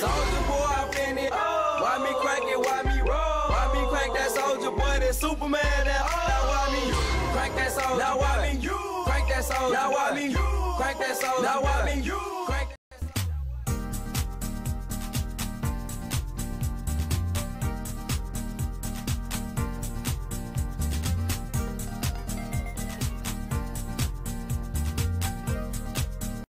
Soulja boy, I finna. Why me crank it? Why me roll? Why me crank that Soulja boy? That Superman, that Now why me crank that Soulja? Now why me crank that Soulja? Now why me crank that Soulja? Now why me